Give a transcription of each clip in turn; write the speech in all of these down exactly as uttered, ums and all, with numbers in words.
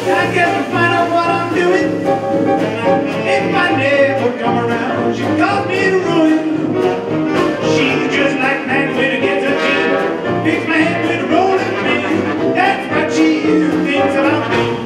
I got to find out what I'm doing. If I never come around, she caused me to ruin. She's just like man when it gets a chin. Fix my head with a rolling pin. That's what she thinks about me.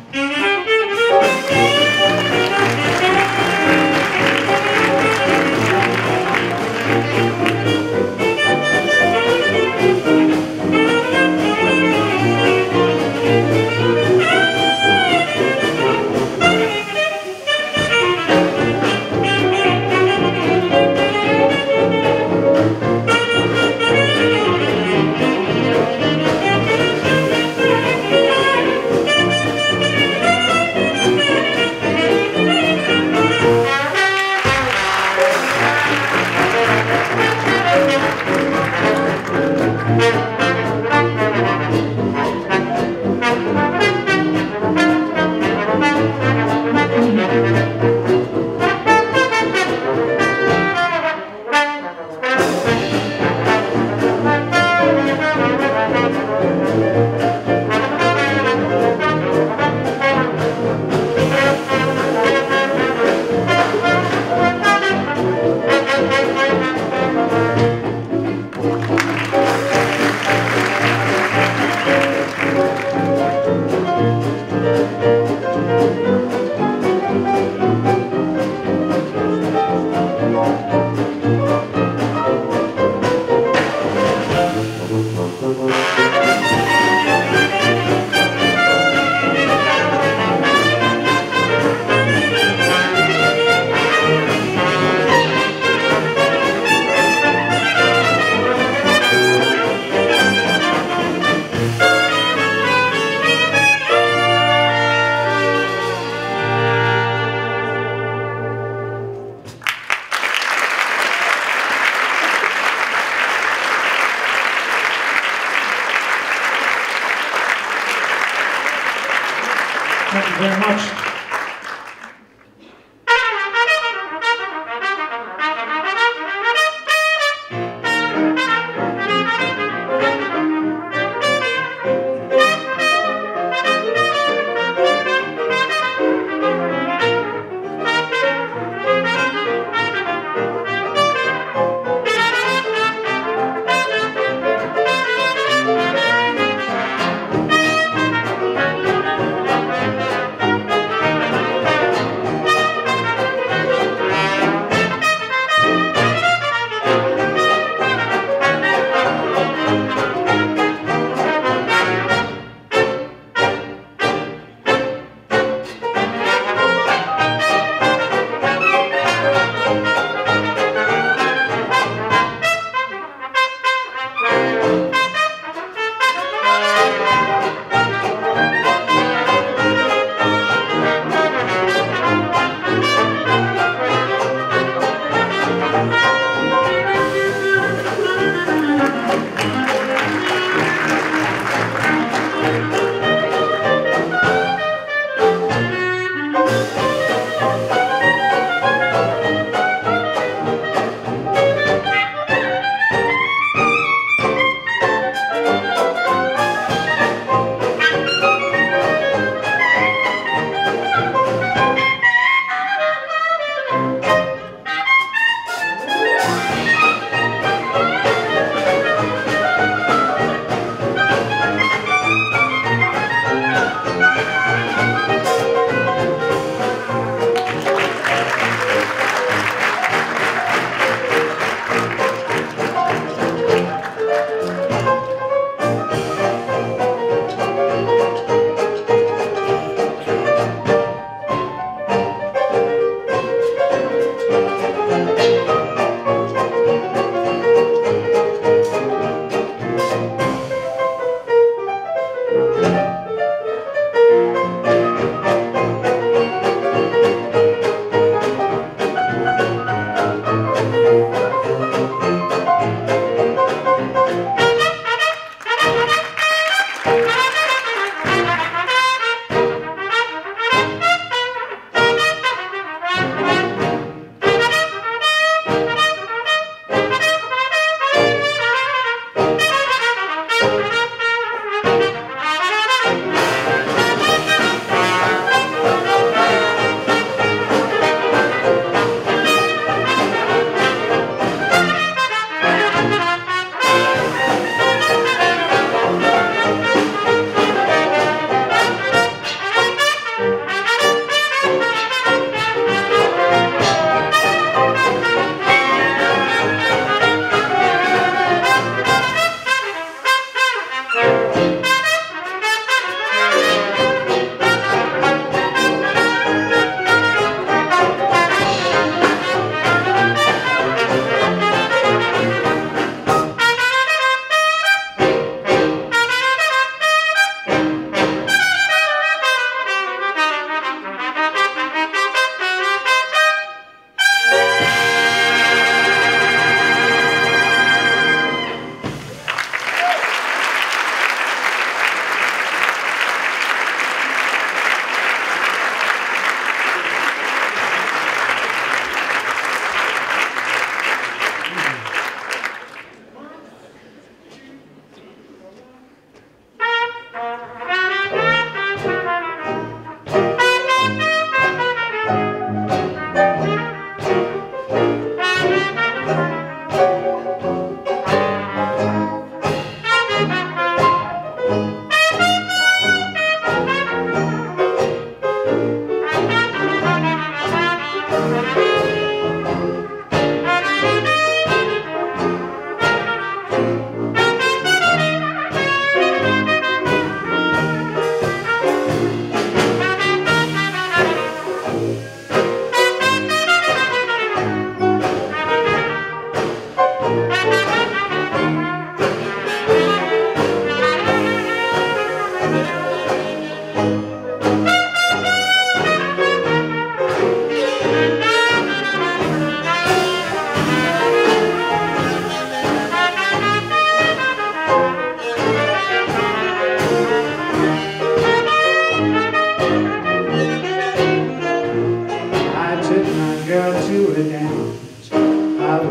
Thank you very much.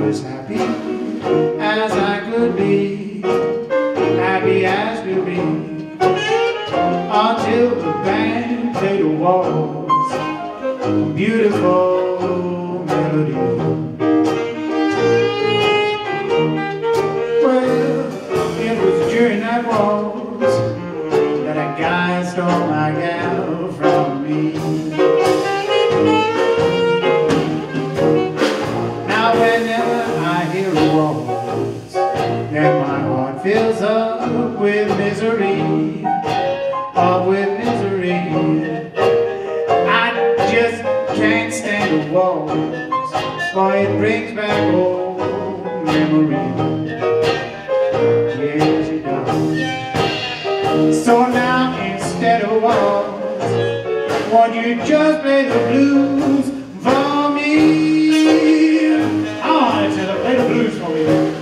was happy as I could be, happy as could be, until the band played a waltz, a beautiful melody. Well, it was during that waltz that a guy stole my gal from me. Now whenever I hear a waltz, then my heart fills up with misery, up with misery. I just can't stand a waltz, for it brings back old memories. Yes, it does. So now instead of waltz, won't you just play the blues for me? Oh, I said, play the blues for me.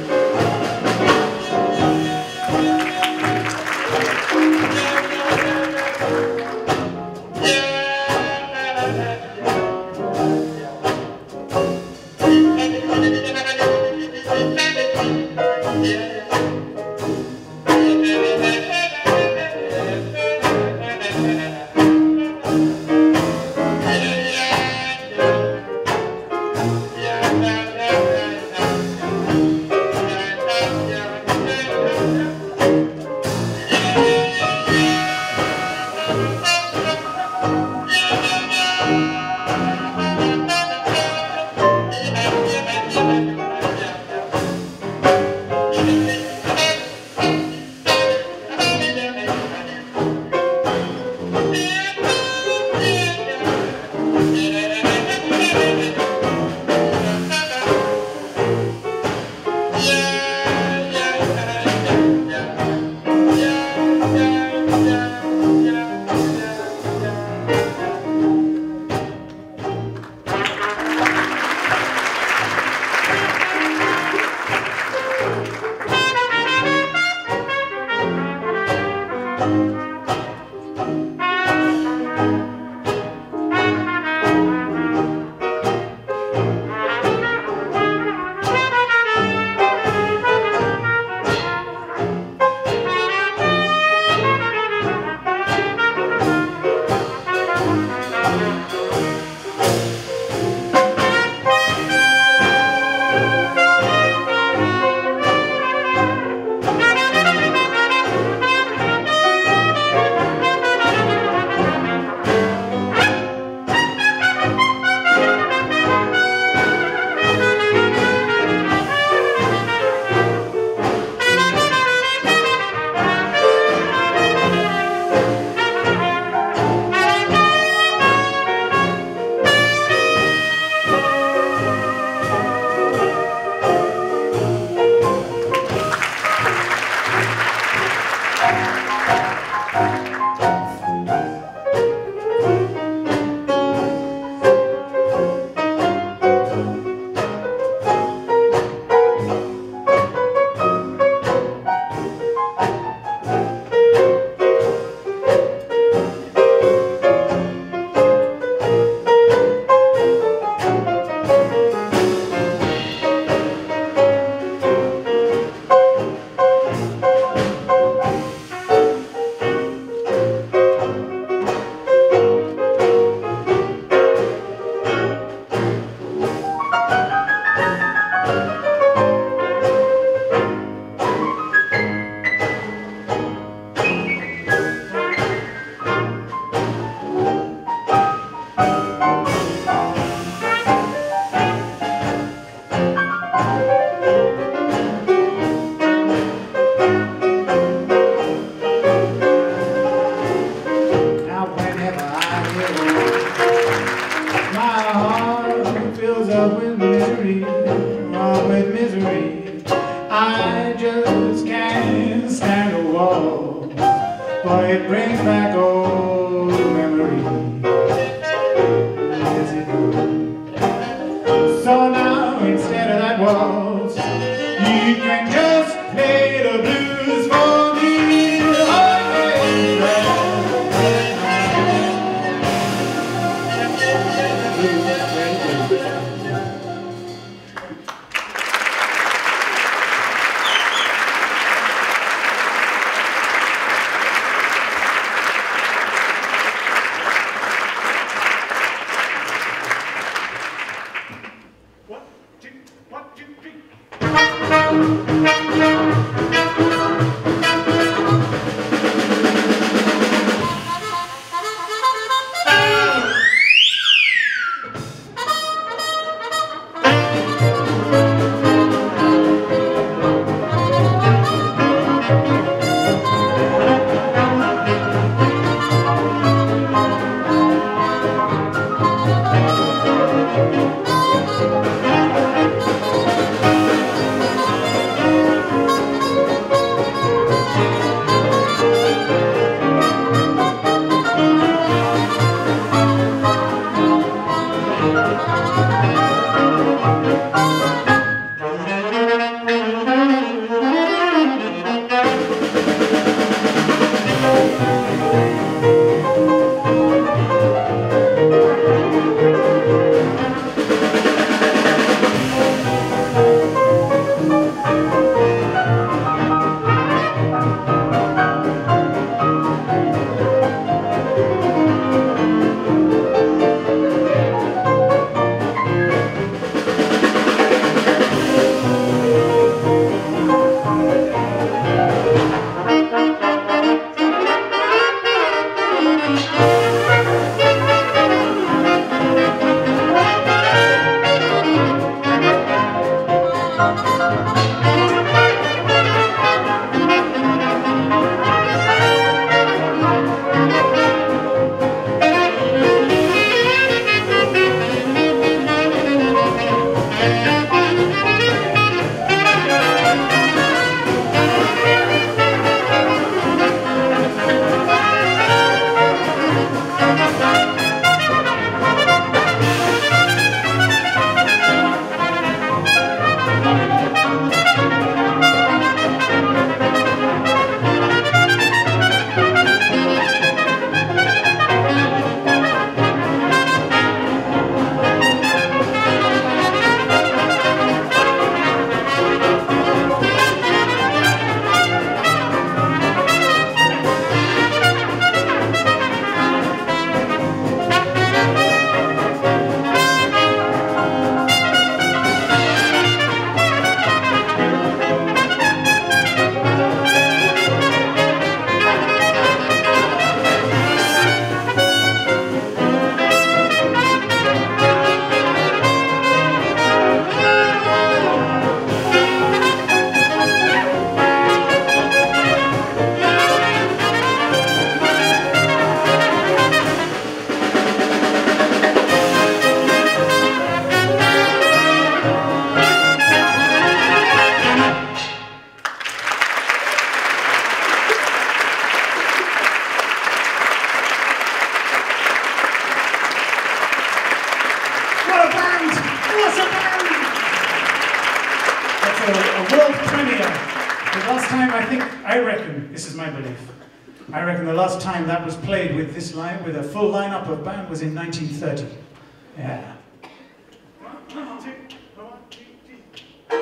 I think, I reckon, this is my belief, I reckon the last time that was played with this line, with a full lineup of band was in nineteen thirty. Yeah. One, two, one, two, three.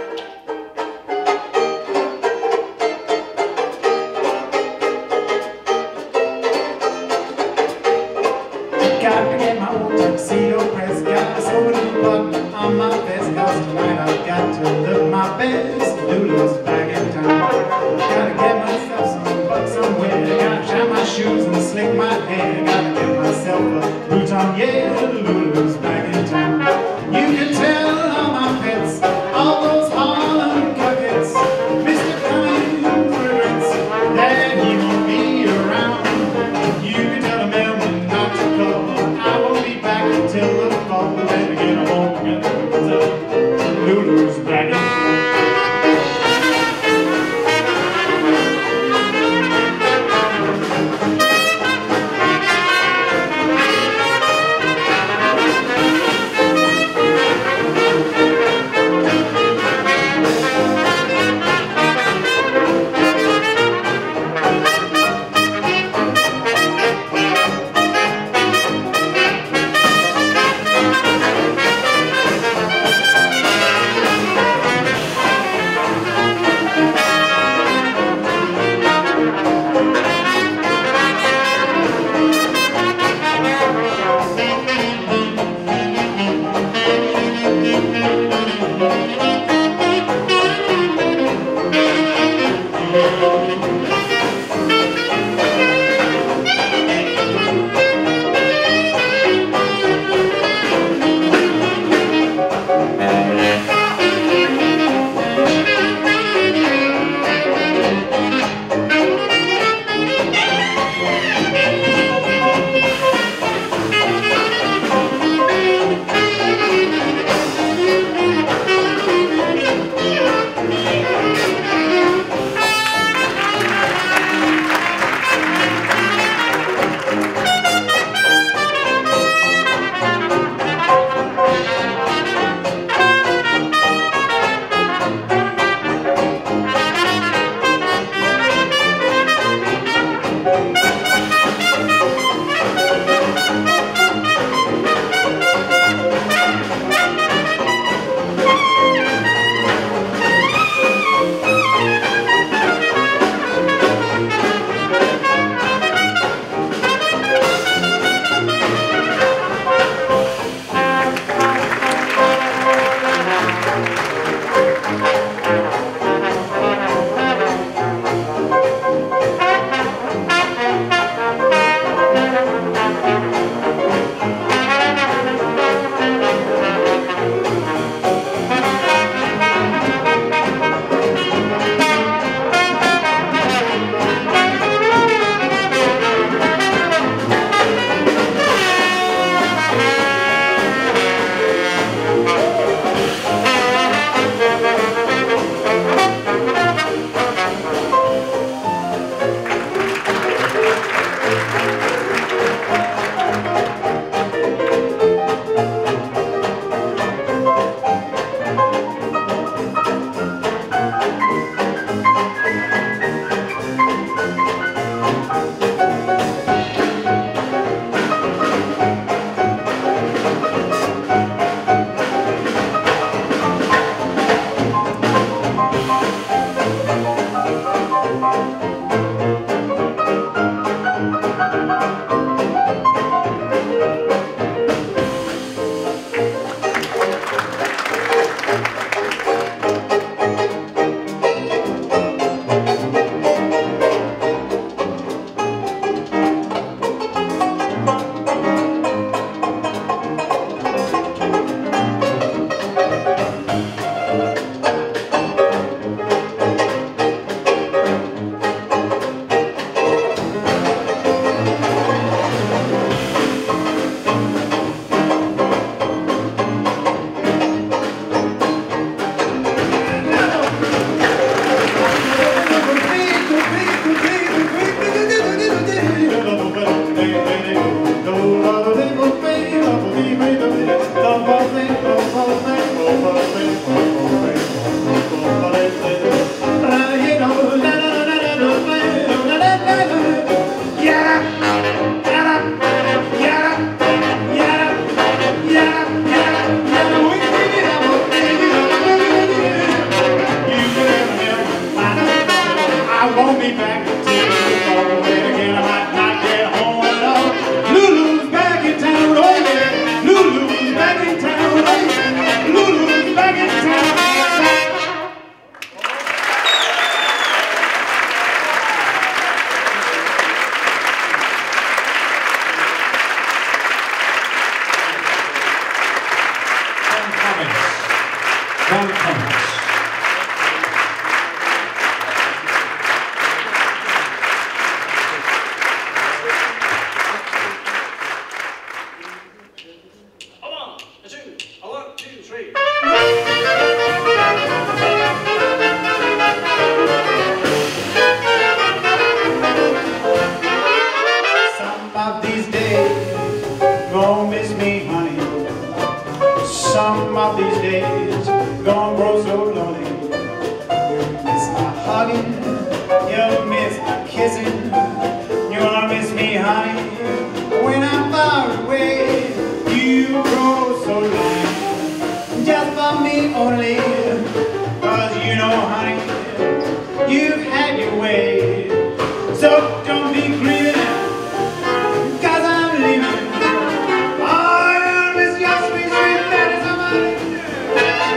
Got to get my old tuxedo press, got to sew a little button on my vest, cause tonight I've got to look my best. Lulu's back in town. Gotta get myself some bucks somewhere, gotta shine my shoes and slick my hair, gotta get myself a boutonniere. Lulu's back in town. You can tell all my pets, all those Harlem coquettes, Mister Cummings regrets that he won't be around. You can tell the mailman not to call, I won't be back until the fall. Then again I won't get the Lulu's back in town. John Clements. A one, a two, a one, two, three. Some of these days gon' miss me, honey. Some of these days gon' grow so lonely. You miss my hugging, you miss my kissing. You gonna miss me, honey, when I'm far away. You grow so lonely, just for me only. Cause you know, honey, you've had your way. So don't be grieving, cause I'm leaving. Oh, I miss your sweet, sweet daddy, somebody.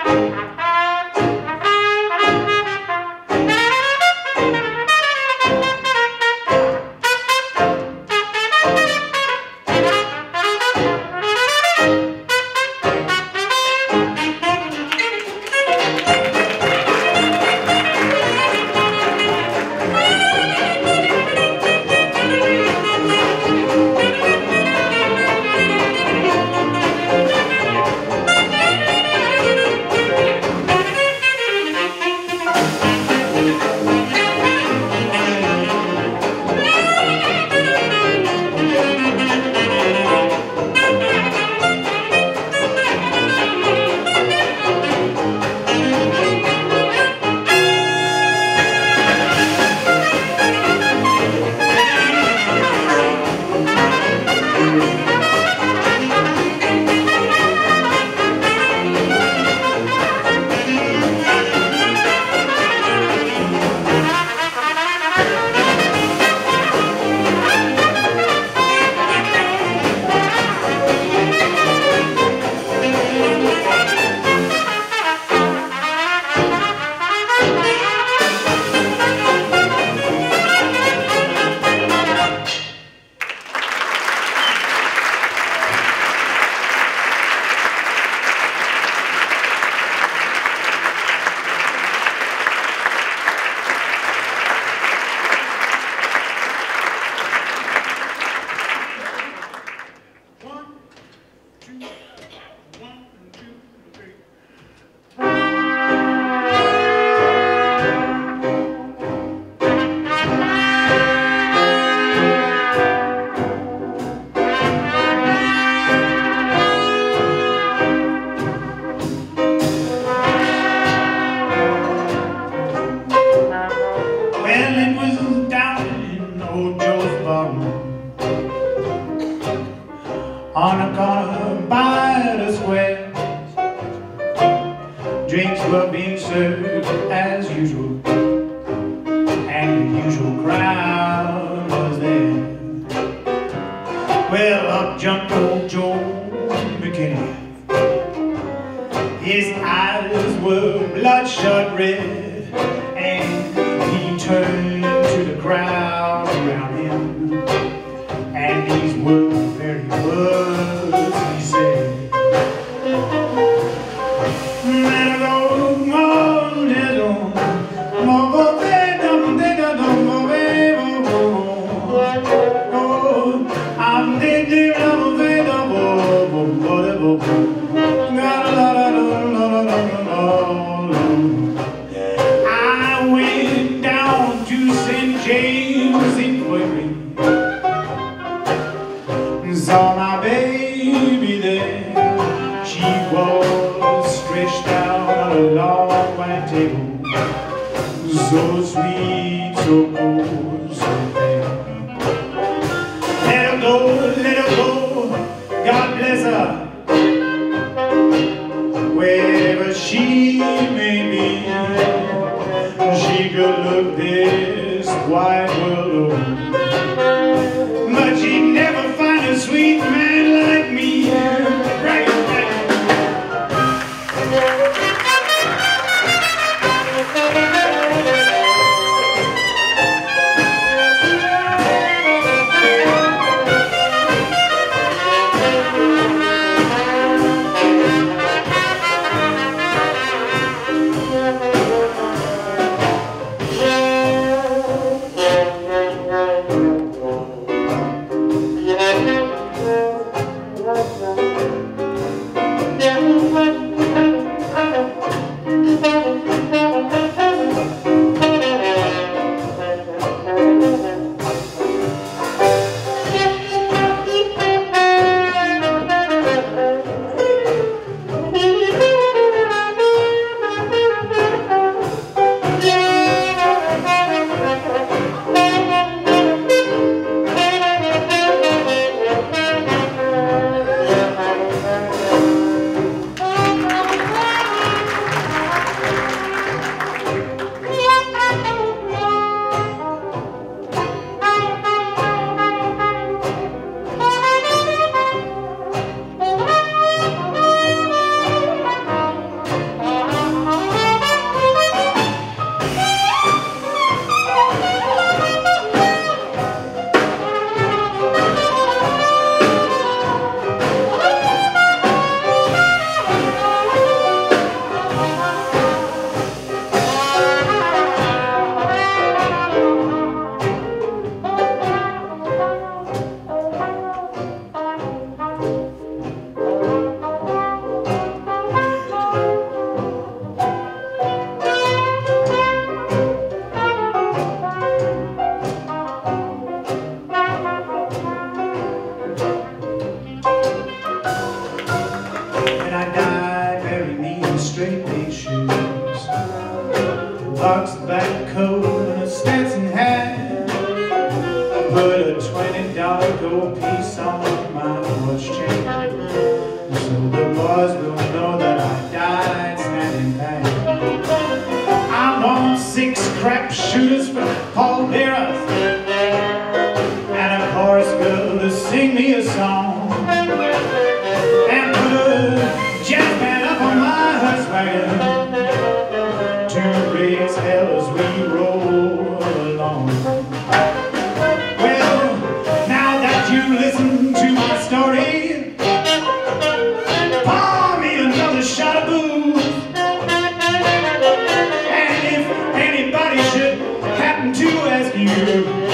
on a corner by the square. Drinks were being served as usual, and the usual crowd was there. Well, up jumped old Joe McKinney. His eyes were bloodshot red, and he turned to the crowd around him, and these were the very words he said. I went down to Saint James Infirmary, saw my baby there. She was stretched out on a long white table, so sweet, so cold, so fair. Let her go, let her go, God bless her, wherever she may be. She could look this wide world over, but she'd never find a sweet man like me. Right, right. shoes, box back coat and a Stetson hat. I put a twenty dollar gold piece on my watch chain, so the boys will know that I died standing back. I want six crap shooters for Paul Bearer and a chorus girl to sing me a song, and put a jazz band up on my horse wagon to raise hell as we roll along. Well, now that you listen to my story, pour me another shot of booze. And if anybody should happen to ask you,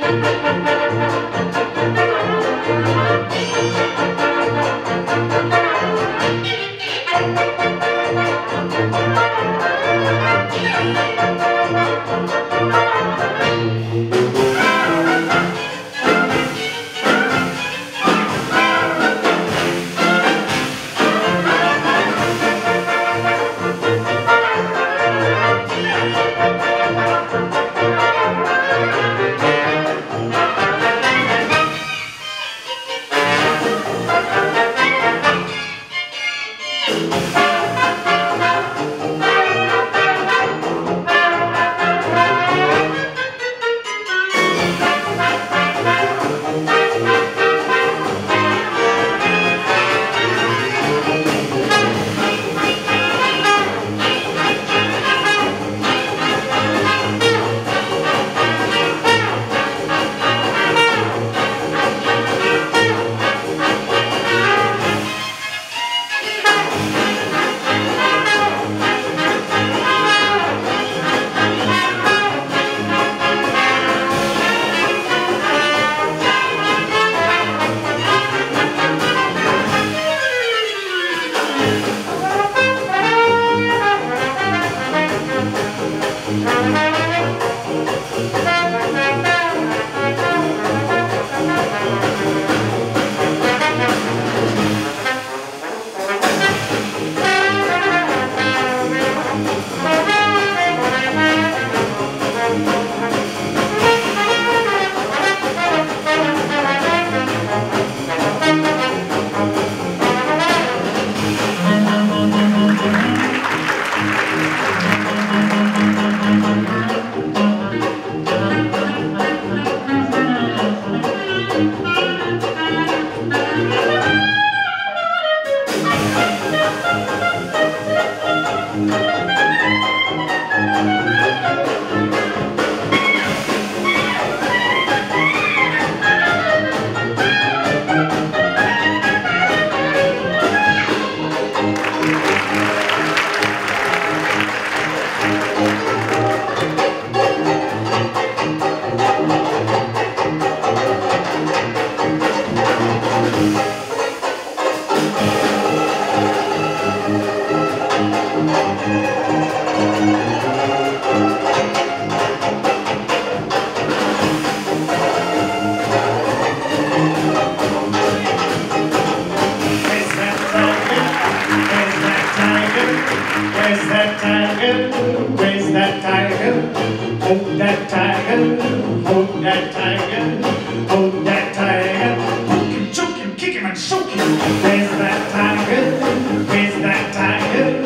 Where's that tiger? Where's that tiger? Hold that tiger, hold that tiger, hold that tiger. Poke him, choke him, kick him and soak him. Where's that tiger? Where's that tiger?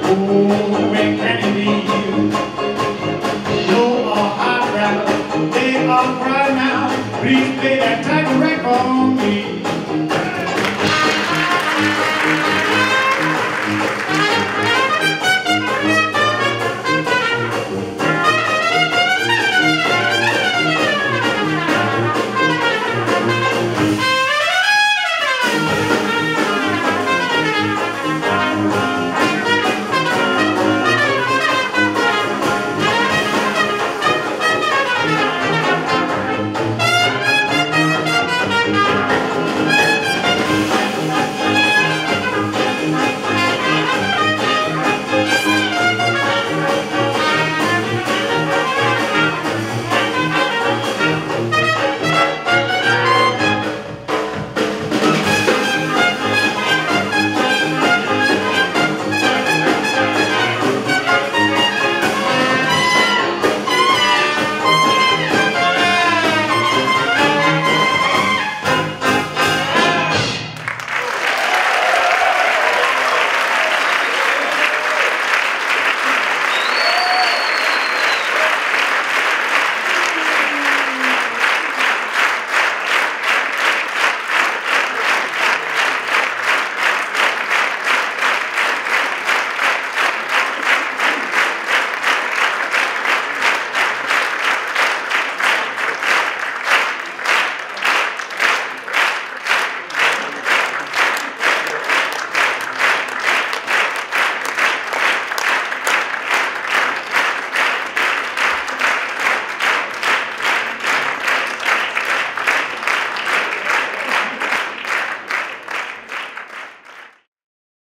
Oh, where can he be? You're a hot rapper, they all cry now. Please play that tiger record on me.